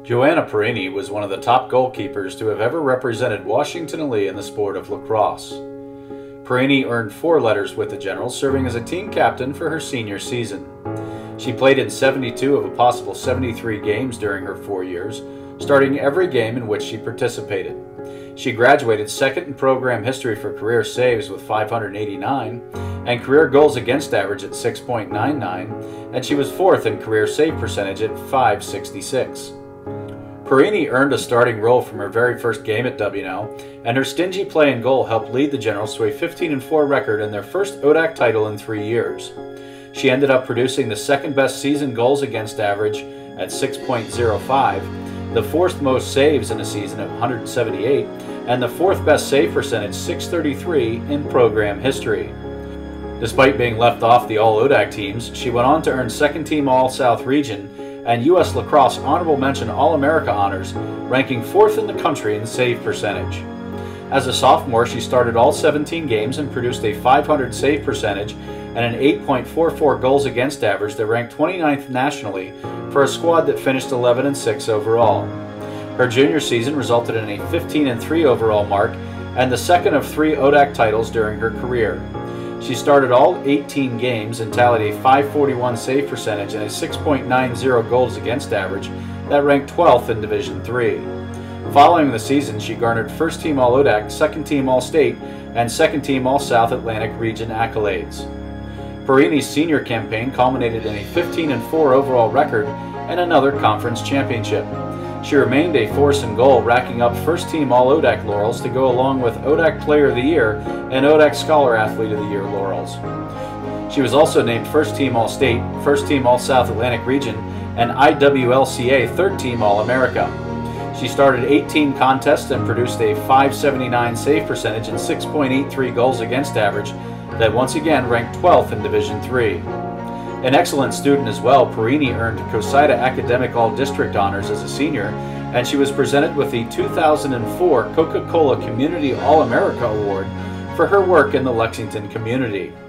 Joanna Perini was one of the top goalkeepers to have ever represented Washington in the sport of lacrosse. Perini earned 4 letters with the Generals, serving as a team captain for her senior season. She played in 72 of a possible 73 games during her 4 years, starting every game in which she participated. She graduated second in program history for career saves with 589 and career goals against average at 6.99, and she was fourth in career save percentage at .566. Perini earned a starting role from her very first game at W&L, and her stingy play and goal helped lead the Generals to a 15-4 record and their first ODAC title in 3 years. She ended up producing the second best season goals against average at 6.05, the fourth most saves in a season at 178, and the fourth best save percentage, 633, in program history. Despite being left off the All-ODAC teams, she went on to earn second team All-South Region and U.S. Lacrosse Honorable Mention All-America honors, ranking 4th in the country in save percentage. As a sophomore, she started all 17 games and produced a .500 save percentage and an 8.44 goals against average that ranked 29th nationally for a squad that finished 11-6 overall. Her junior season resulted in a 15-3 overall mark and the second of 3 ODAC titles during her career. She started all 18 games and tallied a .541 save percentage and a 6.90 goals against average that ranked 12th in Division III. Following the season, she garnered first team All-ODAC, second team All-State, and second team All-South Atlantic Region accolades. Perini's senior campaign culminated in a 15-4 overall record and another conference championship. She remained a force in goal, racking up first team All-ODAC laurels to go along with ODAC Player of the Year and ODAC Scholar Athlete of the Year laurels. She was also named first team All-State, first team All-South Atlantic Region, and IWLCA third team All-America. She started 18 contests and produced a .579 save percentage and 6.83 goals against average that once again ranked 12th in Division III. An excellent student as well, Perini earned COSIDA Academic All-District honors as a senior, and she was presented with the 2004 Coca-Cola Community All-America Award for her work in the Lexington community.